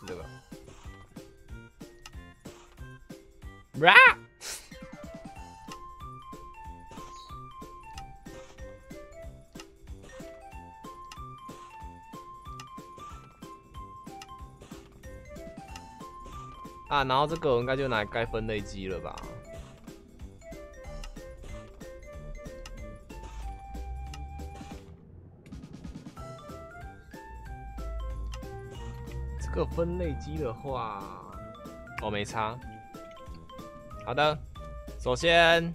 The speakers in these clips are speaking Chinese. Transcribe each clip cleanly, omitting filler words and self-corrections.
这个。啊，然后这个我应该就拿来盖分类机了吧？这个分类机的话，哦，没差。好的，首先，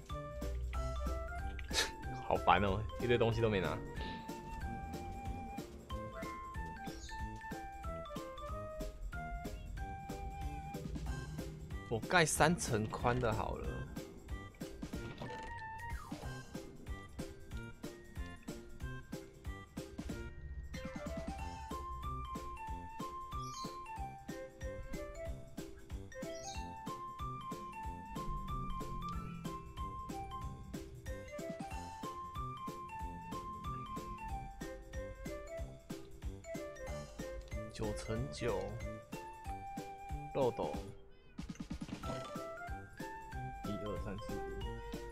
好烦哦，一堆东西都没拿。我盖3层宽的好了。9×9，豆豆，1、2、3、4、5。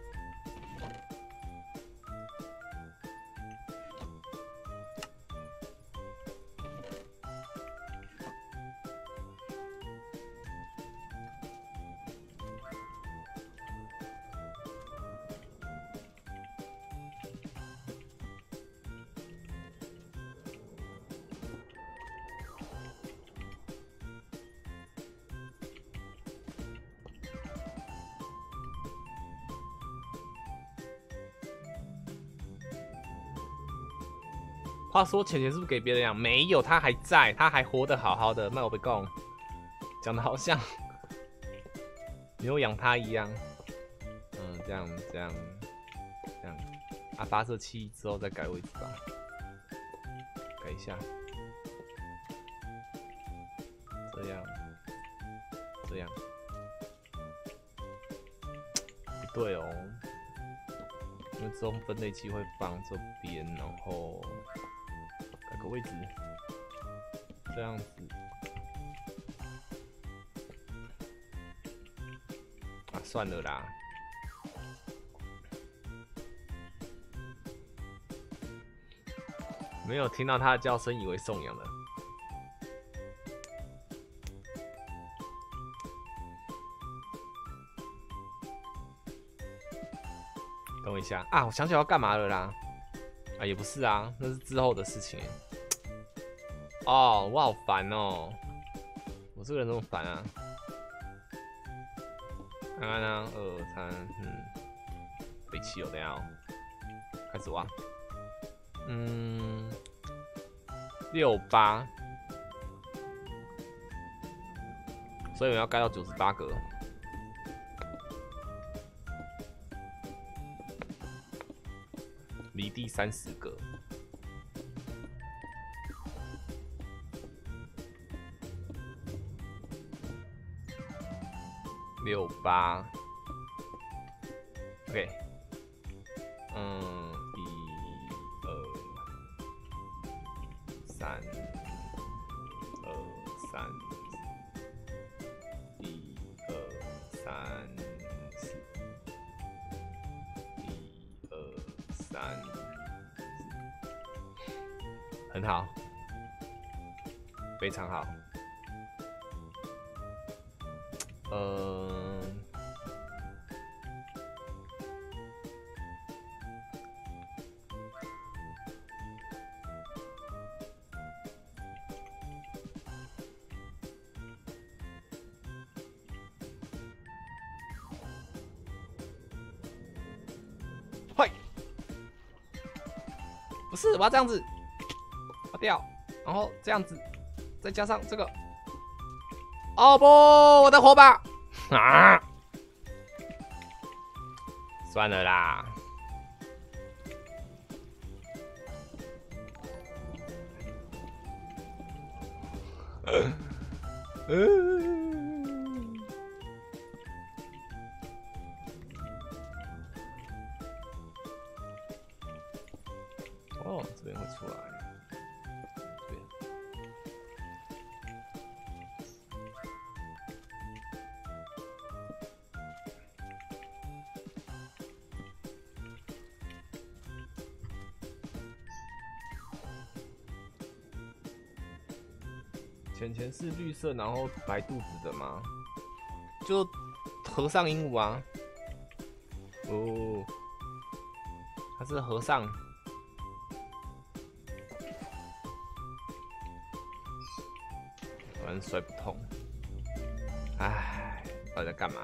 话说钱钱是不是给别人养？没有，他还在，他还活得好好的。卖我被供，讲的好像没有养他一样。这样。啊，发射器之后再改位置吧，改一下。这样。不对哦，因为之后分类器会放这边，然后改个位置，这样子。啊，算了啦。没有听到他的叫声，以为送养了。等我一下啊，我想起来要干嘛了啦。啊，也不是啊，那是之后的事情。哦，我好烦哦，我这个人怎么烦啊？看看啊，2、3，北七有等一下哦，开始挖。6、8，所以我们要盖到98格。离地30格。6、8 ，OK， 1、2、3、2、3、1、2、3、4、1、2、3，很好，非常好。嘿，不是，我要这样子，划掉，然后这样子，再加上这个。哦不，我的火把啊！算了啦。哦，这边会出来。 浅浅是绿色，然后白肚子的吗？就和尚鹦鹉啊。哦，它是和尚。反正摔不痛。唉，到底在干嘛？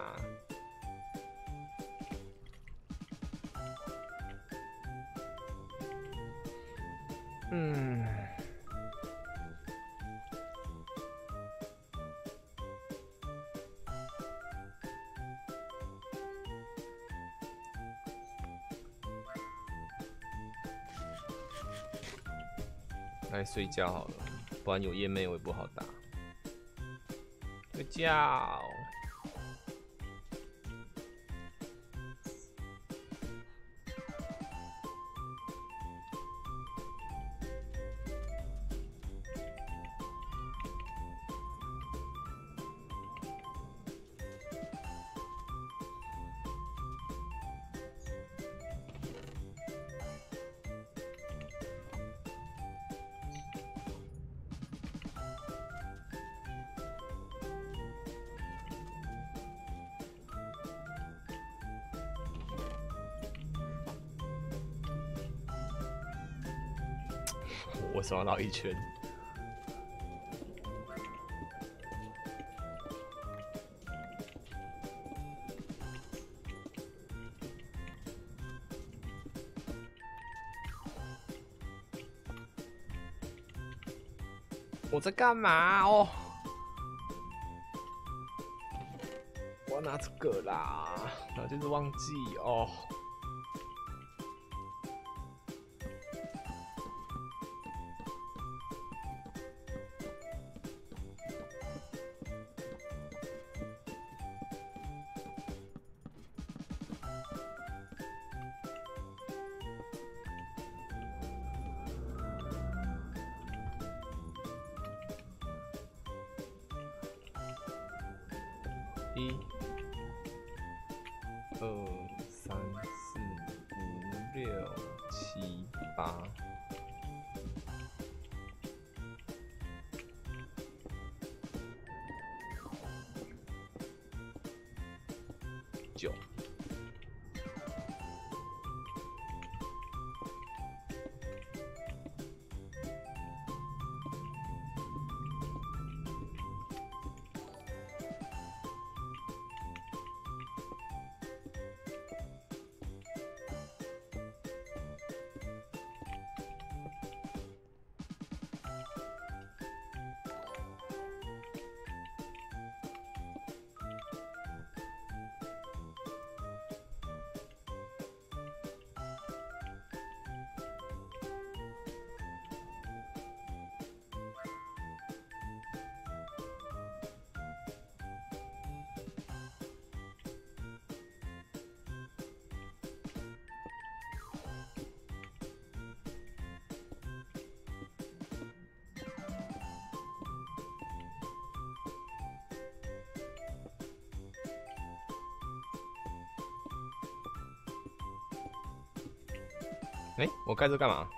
来睡觉好了，不然有夜妹我也不好打。睡觉。我手上绕一圈。我在干嘛哦？我要拿这个啦，然后就是忘记哦。1、2、3、4、5、6、7、8。9。我盖这干嘛？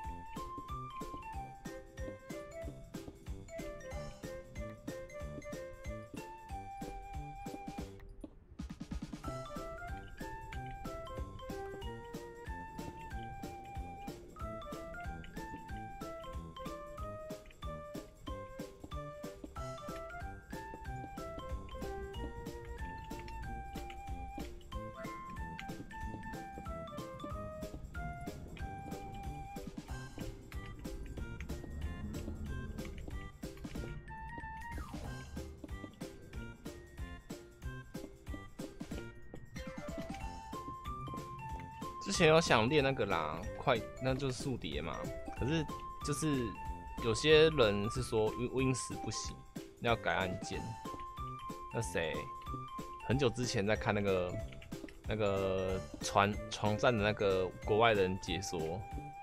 之前有想练那个啦，那就是速叠嘛。可是就是有些人是说 Win10不行，要改按键。那谁？很久之前在看那个床战的那个国外人解说，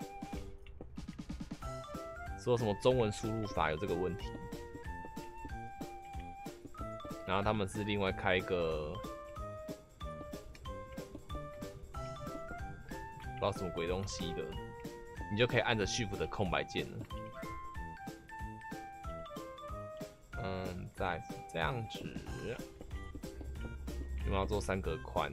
说什么中文输入法有这个问题，然后他们是另外开一个。不知道什么鬼东西的，你就可以按着 Shift 的空白键了。 在是这样子，因为要做3格宽，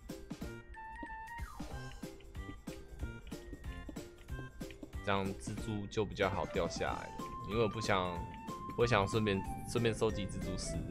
这样蜘蛛就比较好掉下来。因为我想顺便收集蜘蛛丝。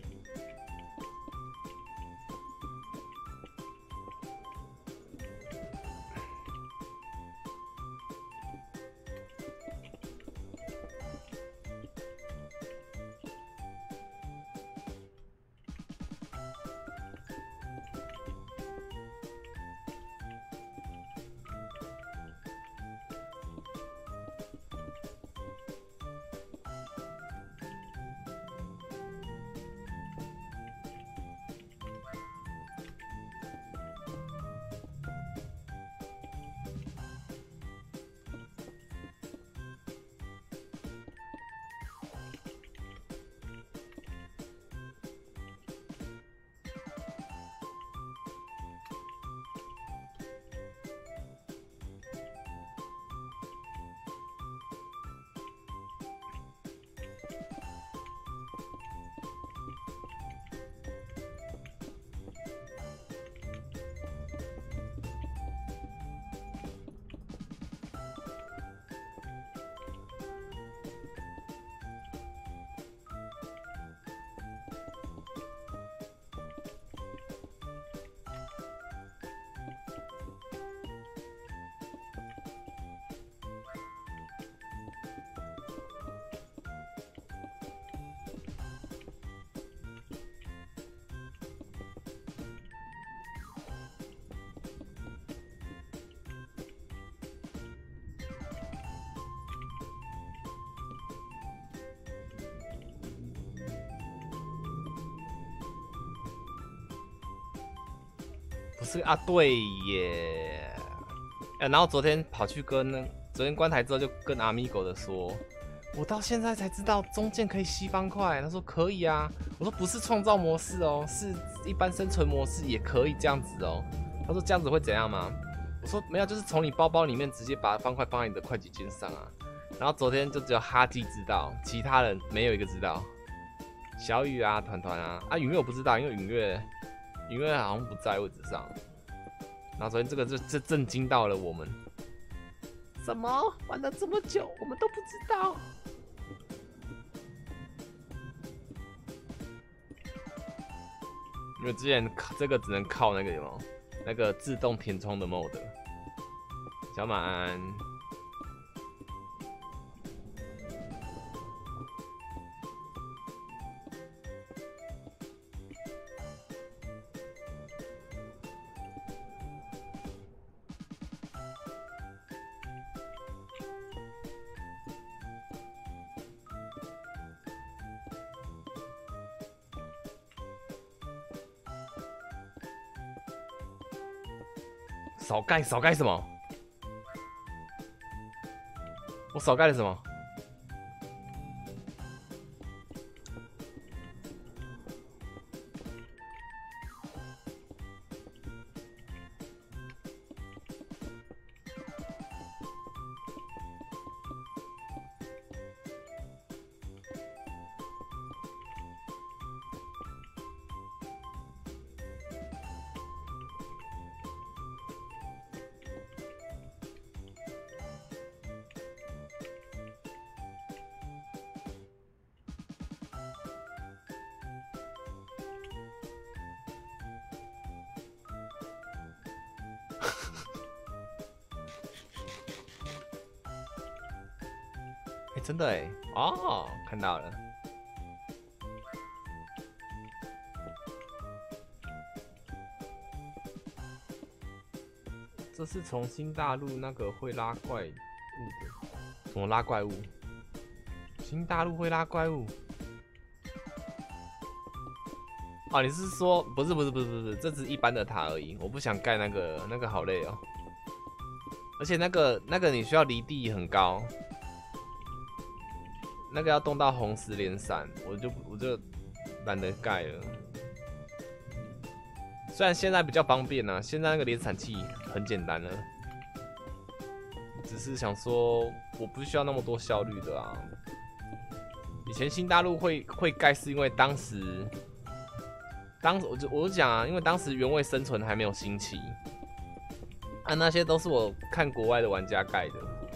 不是啊，对耶。然后昨天跑去昨天关台之后就跟阿米狗的说，我到现在才知道中间可以吸方块。他说可以啊，我说不是创造模式哦，是一般生存模式也可以这样子哦。他说这样子会怎样吗？我说没有，就是从你包包里面直接把方块放在你的快捷键上啊。然后昨天就只有哈基知道，其他人没有一个知道。小雨啊，团团啊，允月我不知道，因为允月好像不在位置上。然后昨天这个这震惊到了我们。什么玩了这么久，我们都不知道。因为之前这个只能靠那个什么，那个自动填充的 mode。小马安。少盖什么？我少盖了什么？真的哎，哦，看到了。这是从新大陆那个会拉怪物的，怎么拉怪物？新大陆会拉怪物？哦，你是说不是，这只是一般的塔而已。我不想盖那个好累哦，而且那个你需要离地很高。那个要动到红石连闪，我就懒得盖了。虽然现在比较方便啊，现在那个连闪器很简单了，只是想说我不需要那么多效率的啊。 以前新大陆会盖，是因为我就讲啊，因为当时原味生存还没有兴起，啊，那些都是我看国外的玩家盖的，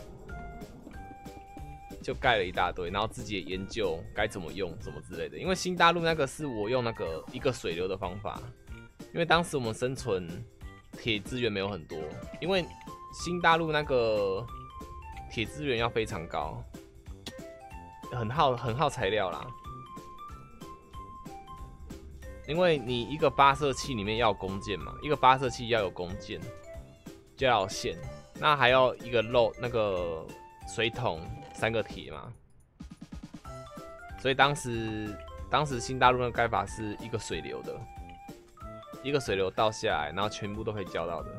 就盖了一大堆，然后自己也研究该怎么用什么之类的。因为新大陆那个是我用那个一个水流的方法，因为当时我们生存铁资源没有很多，因为新大陆那个铁资源要非常高，很耗材料啦。因为你一个发射器里面要有弓箭嘛，一个发射器要有弓箭，就要有线，那还要一个那个水桶，3个铁嘛。所以当时新大陆的盖法是一个水流的，一个水流倒下来，然后全部都可以交到的。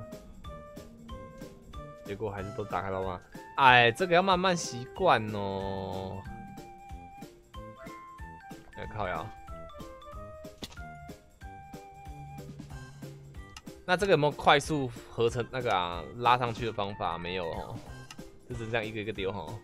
结果还是都打开包吗？哎，这个要慢慢习惯哦。哎，靠呀！那这个有没有快速合成那个啊拉上去的方法？没有哦，就是这样一个一个丢哦。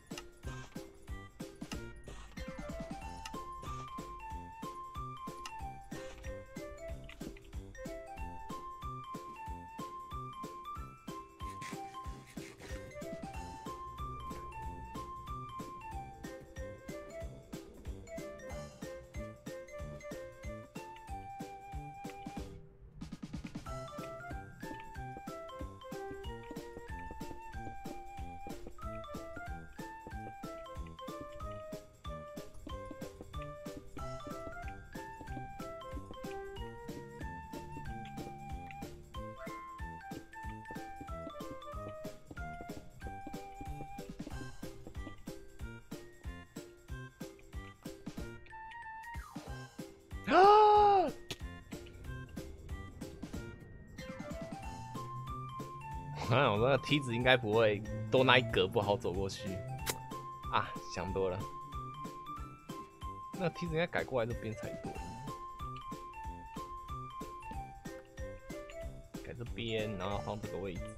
我那个梯子应该不会多那一格不好走过去啊，想多了。那个梯子应该改过来这边才对，改这边，然后放这个位置。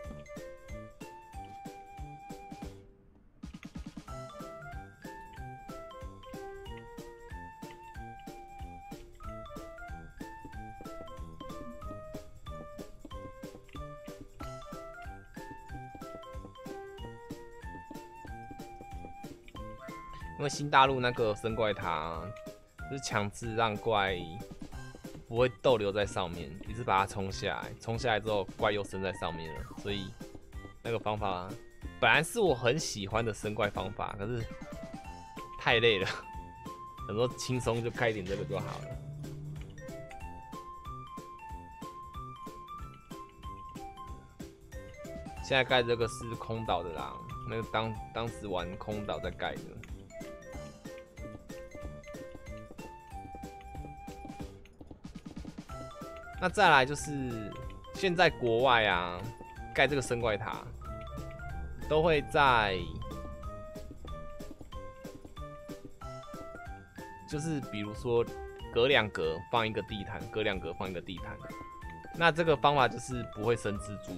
因为新大陆那个生怪塔就是强制让怪不会逗留在上面，一直把它冲下来，冲下来之后怪又生在上面了，所以那个方法本来是我很喜欢的生怪方法，可是太累了，很多轻松就盖一点这个就好了。现在盖这个是空岛的啦，那个当时玩空岛在盖的。那再来就是现在国外啊，盖这个生怪塔都会在，就是比如说隔2格放一个地毯，隔2格放一个地毯。那这个方法就是不会生蜘蛛。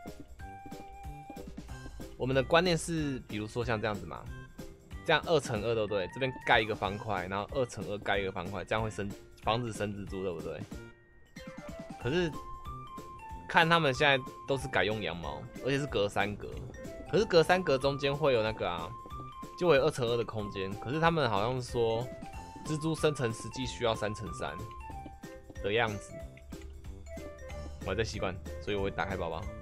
我们的观念是，比如说像这样子嘛，这样2乘2对不对？这边盖一个方块，然后2乘2盖一个方块，这样会防止生蜘蛛，对不对？可是看他们现在都是改用羊毛，而且是隔3格。可是隔3格中间会有那个啊，就会有2乘2的空间。可是他们好像是说，蜘蛛生成实际需要3乘3的样子。我还在习惯，所以我会打开包包。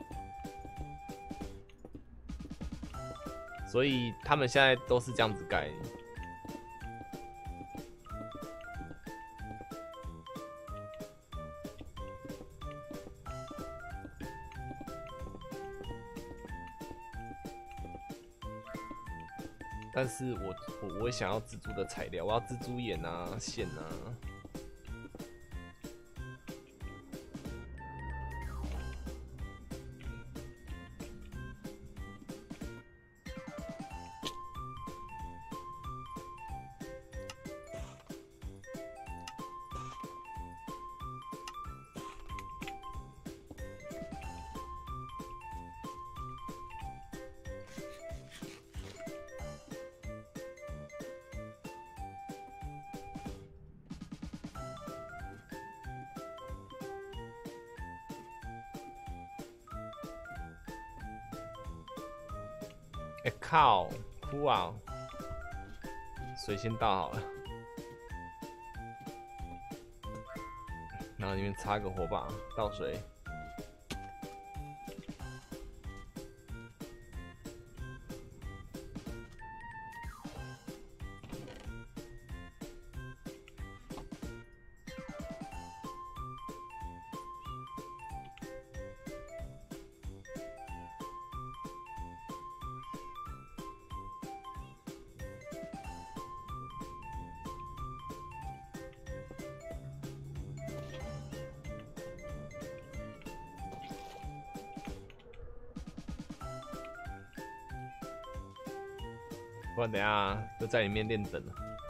所以他们现在都是这样子盖。但是我想要蜘蛛的材料，我要蜘蛛眼啊、线啊。 哎、靠，哭啊！水先倒好了，然后里面插个火把，倒水。不然等下就在里面练等了。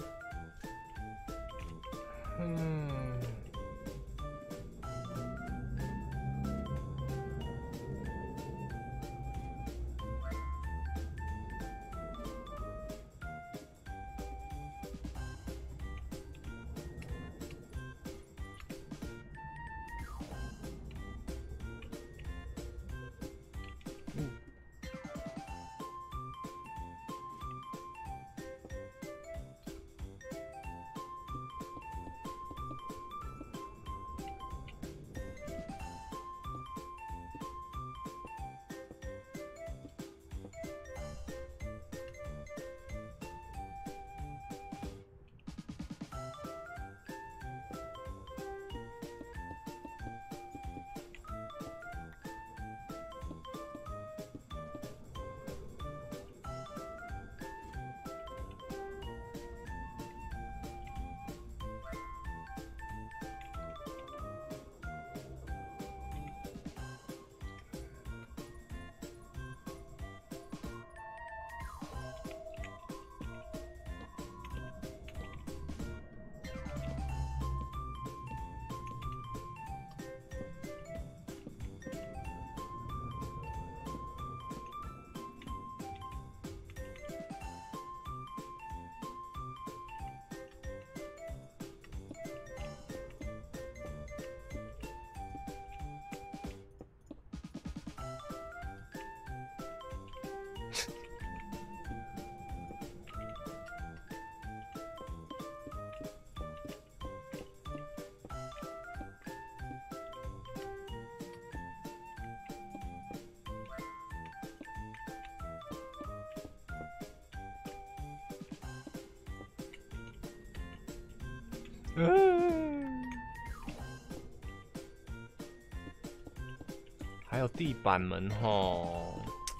还有地板门吼，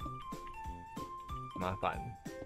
麻烦。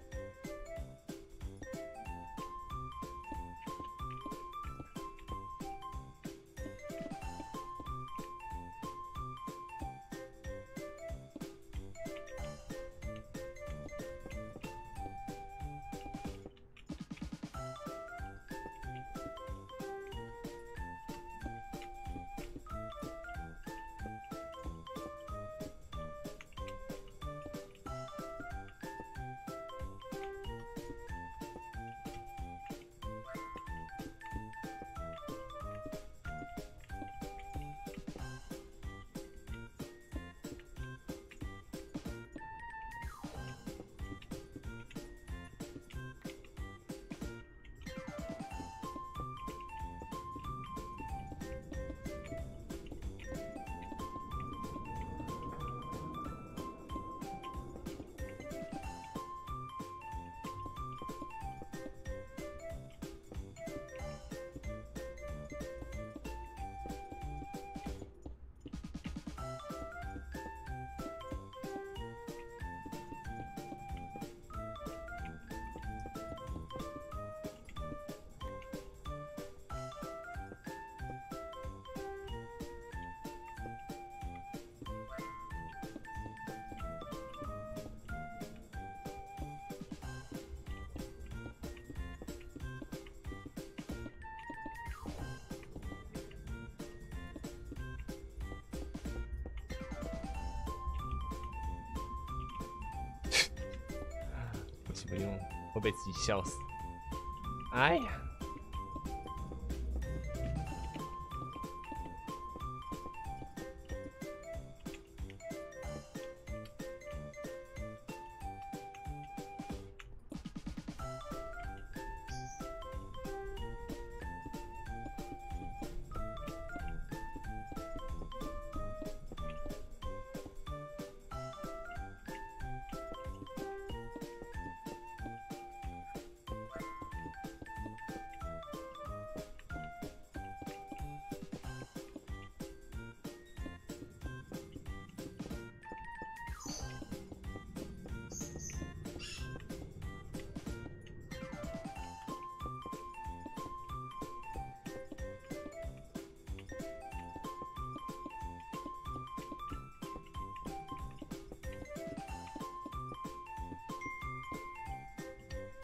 不用，会被自己笑死。哎呀！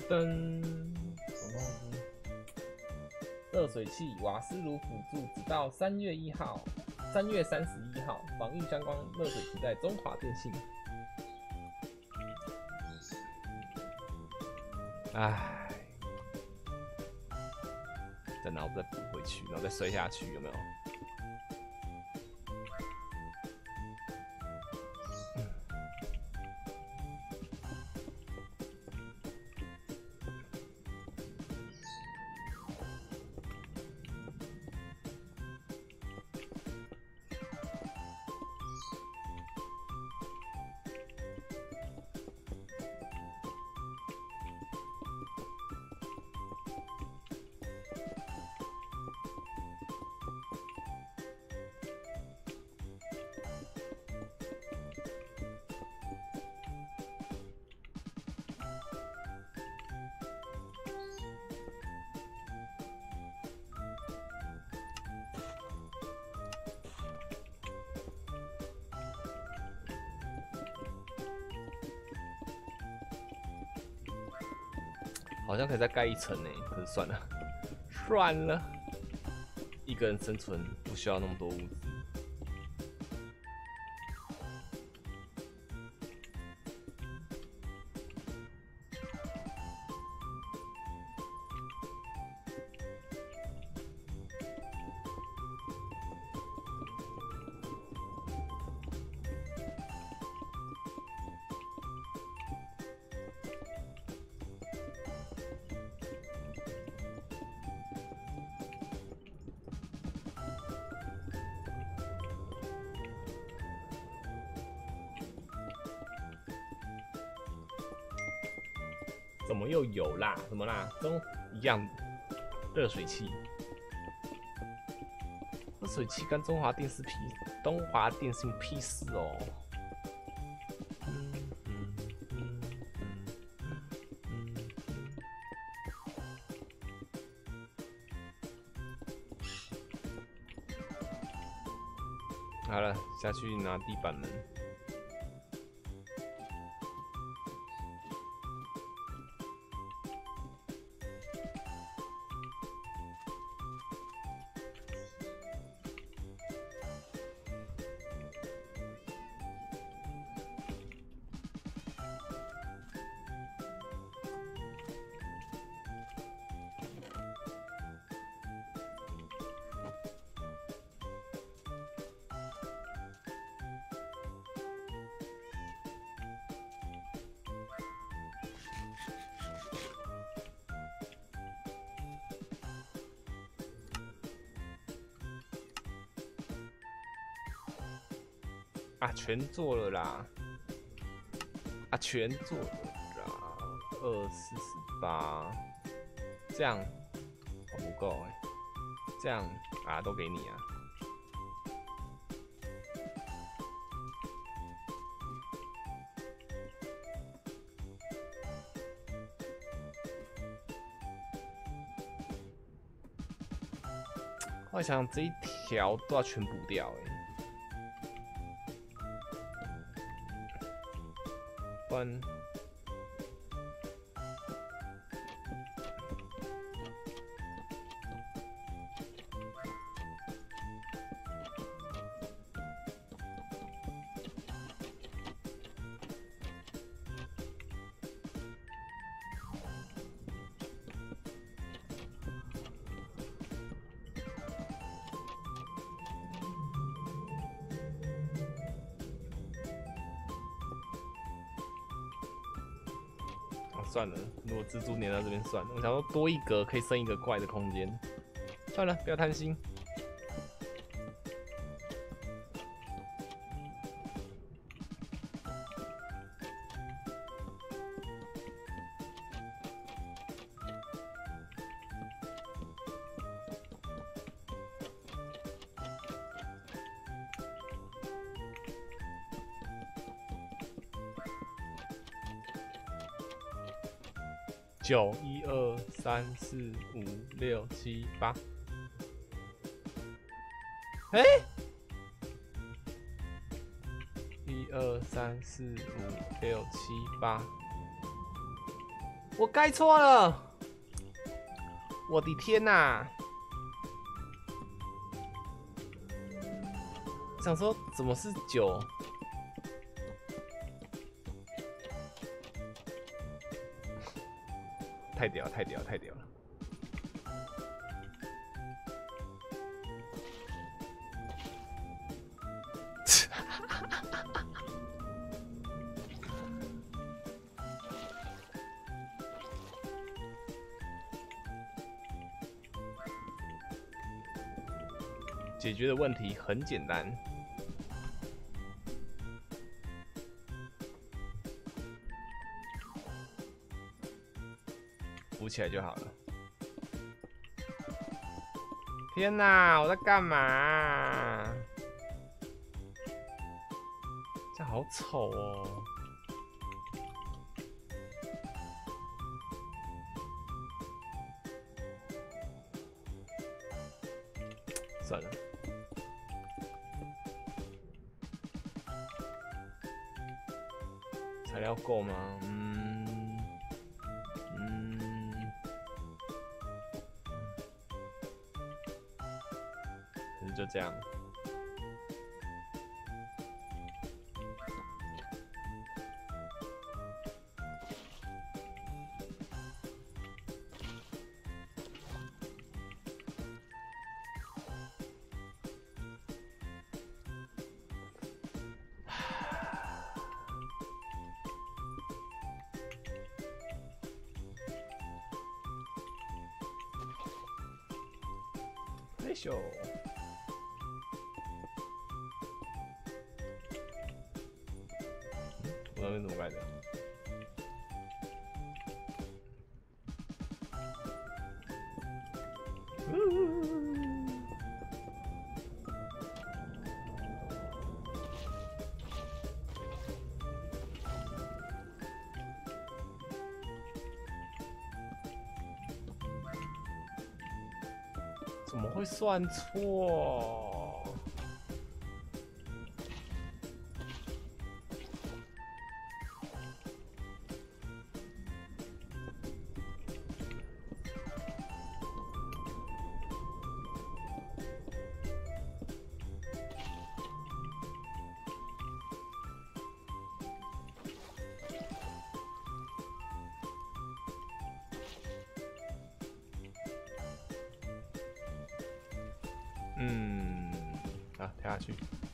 噔，什么东西？热水器、瓦斯炉辅助，直到3月1号、3月31号，防御相关热水器在中华电信。唉，再然后再补回去，然后再摔下去，有没有？好像可以再盖1层呢，可是算了，算了，一个人生存不需要那么多物资。怎么又有啦？怎么啦？都一样，热水器，热水器跟中华电信屁事哦。好了，下去拿地板门。啊，全做了啦！啊，全做了啦！248，这样好不够哎，这样啊都给你啊。我想这一条都要全补掉哎。不然算了，如果蜘蛛粘到这边算了。我想说多一格可以生一个怪的空间，算了，不要贪心。9、1、2、3、4、5、6、7、8。哎，1、2、3、4、5、6、7、8。 我盖错了，我的天哪！想说怎么是9？太屌了，太屌了，太屌了！解决的问题很简单。扶起来就好了。天哪，我在干嘛？这好丑哦！算了。材料够吗？可是就这样。退休。我那边怎么盖的？怎么会算错？啊，跳下去。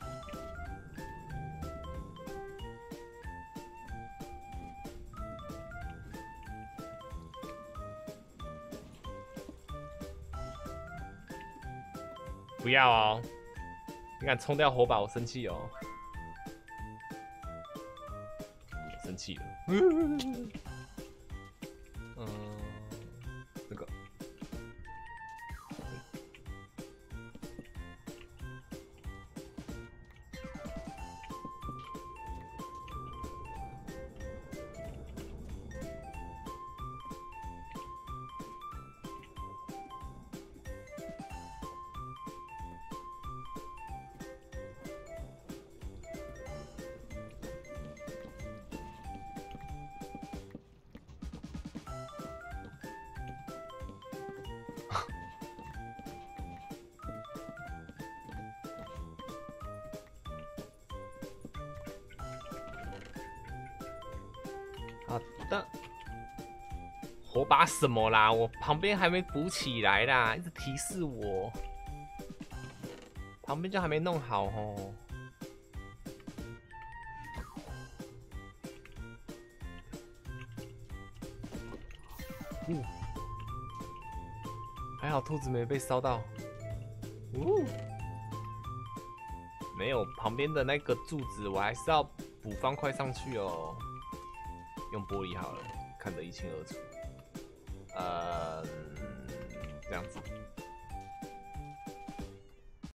不要哦！你敢冲掉火把，我生气哦！生气了。这个。好的，火把什么啦？我旁边还没补起来啦，一直提示我，旁边就还没弄好哦。还好兔子没被烧到。没有旁边的那个柱子，我还是要补方块上去哦。用玻璃好了，看得一清二楚。这样子。